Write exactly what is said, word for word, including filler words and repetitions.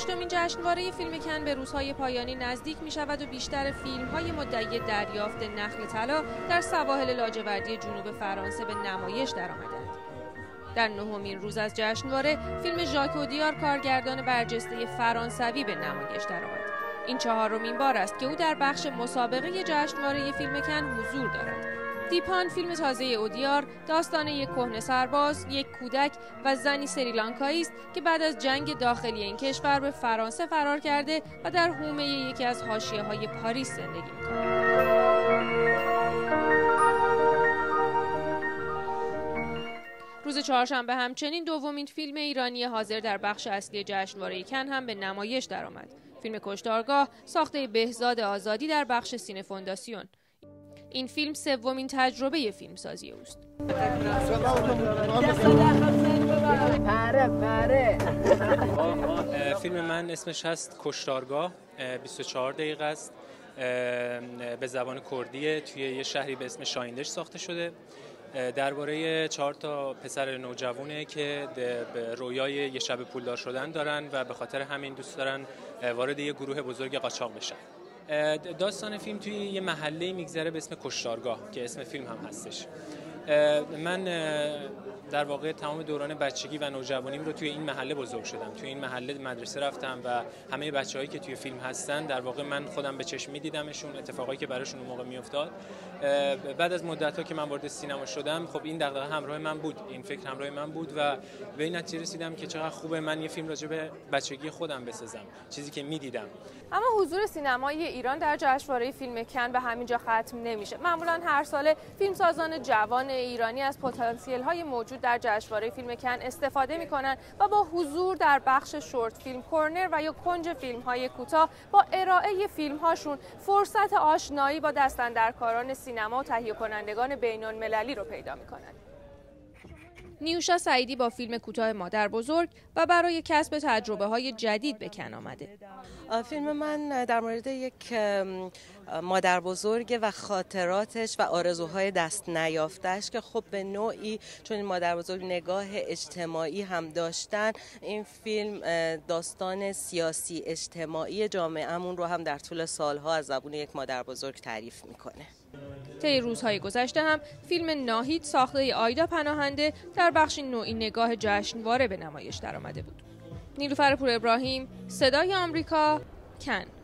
هشتمین جشنواره فیلم کن به روزهای پایانی نزدیک می شود و بیشتر فیلم‌های مدعی دریافت نخل طلا در سواحل لاجوردی جنوب فرانسه به نمایش درآمدند. در نهمین روز از جشنواره فیلم ژاک اودیار کارگردان برجسته فرانسوی به نمایش درآمد. این چهارمین بار است که او در بخش مسابقه جشنواره فیلم کن حضور دارد. دیپان فیلم تازه اودیار داستان یک کهنه سرباز، یک کودک و زنی سریلانکایی است که بعد از جنگ داخلی این کشور به فرانسه فرار کرده و در حومه یکی از حاشیه‌های پاریس زندگی می‌کند. روز چهارشنبه همچنین دومین فیلم ایرانی حاضر در بخش اصلی جشنواره کن هم به نمایش درآمد. فیلم کشتارگاه ساخته بهزاد آزادی در بخش سینه فونداسیون. این فیلم سومین تجربه فیلمسازی اوست. فیلم من اسمش هست کشتارگاه، بیست و چهار دقیقه است، به زبان کردیه، توی یه شهری به اسم شایندش ساخته شده. درباره چهار تا پسر نوجوانه که به رویای یه شب پولدار شدن دارن و به خاطر همین دوست دارن وارد یه گروه بزرگ قاچاق بشن. داستان فیلم توی یه محله میگذره به اسم کشتارگاه که اسم فیلم هم هستش. من در واقع تمام دوران بچگی و نوجوانیم رو توی این محله بزرگ شدم. توی این محله مدرسه رفتم و همه بچه‌هایی که توی فیلم هستن در واقع من خودم به چشم می‌دیدمشون، اتفاقایی که براشون اون موقع میافتاد. بعد از مدت‌ها که من وارد سینما شدم، خب این دغدغه همراه من بود، این فکر همراه من بود و به این نتیجه رسیدم که چقدر خوبه من یه فیلم راجع به بچگی خودم بسازم، چیزی که می‌دیدم. اما حضور سینمایی ایران در جشنواره فیلم کن به همینجا ختم نمیشه. معمولاً هر سال فیلمسازان جوان ایرانی از پتانسیل‌های موجود در جشنواره فیلم کن استفاده می‌کنند و با حضور در بخش شورت فیلم کورنر و یا کنج فیلم‌های کوتاه با ارائه فیلم‌هاشون فرصت آشنایی با دستاندرکاران سینما و تهیه کنندگان بین‌المللی رو پیدا می‌کنند. نیوشا سعیدی با فیلم کوتاه مادر بزرگ و برای کسب تجربه‌های جدید به کن آمده. فیلم من در مورد یک مادر بزرگ و خاطراتش و آرزوهای دست نیافتش که خب به نوعی چون این مادر بزرگ نگاه اجتماعی هم داشتن، این فیلم داستان سیاسی اجتماعی جامعهمون رو هم در طول سالها از زبون یک مادر بزرگ تعریف میکنه. طی روزهای گذشته هم فیلم ناهید ساخته آیدا پناهنده در بخش نوعی نگاه جشنواره به نمایش درآمده بود. نیلوفر پور ابراهیم، صدای آمریکا، کن.